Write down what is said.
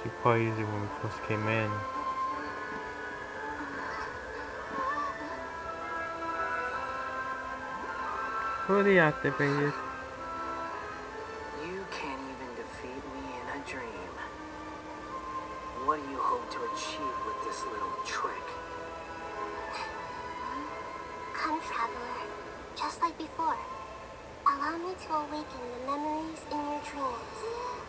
You probably used it when we first came in. Fully activated. You can't even defeat me in a dream. What do you hope to achieve with this little trick? Come, traveler. Just like before. Allow me to awaken the memories in your dreams.